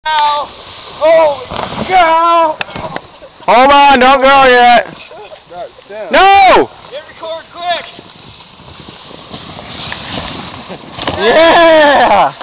Ow! Holy cow! Hold on, don't go yet. No! Get record quick! Yeah!